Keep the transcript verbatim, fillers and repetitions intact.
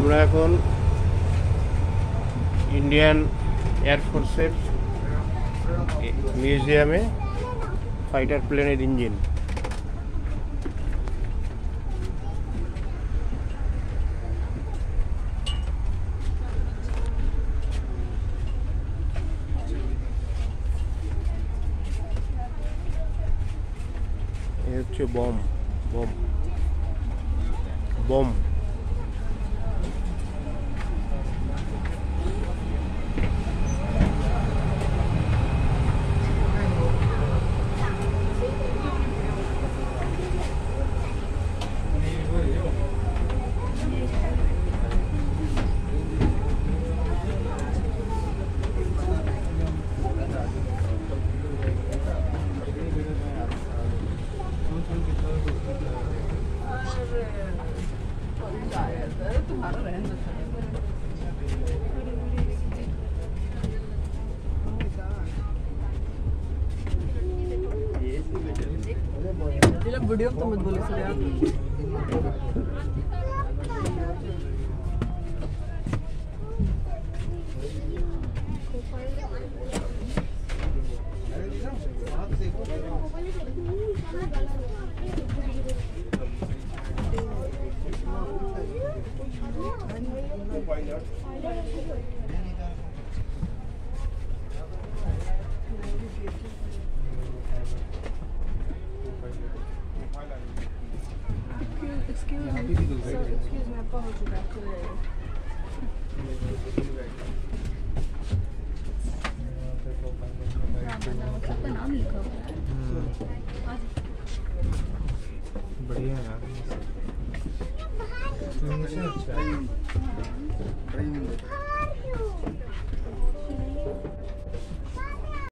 আমরা এখন ইন্ডিয়ান এয়ারফোর্সের মিউজিয়ামে ফাইটার প্লেনের ইঞ্জিন। এই হচ্ছে বম বম বম वीडियो तो मत बोले सर यार। Excuse me, sir, excuse me, आपका हो चुका है, चले जाइए। आपका नाम लिखा हुआ है। बढ़िया है यार। अच्छा है।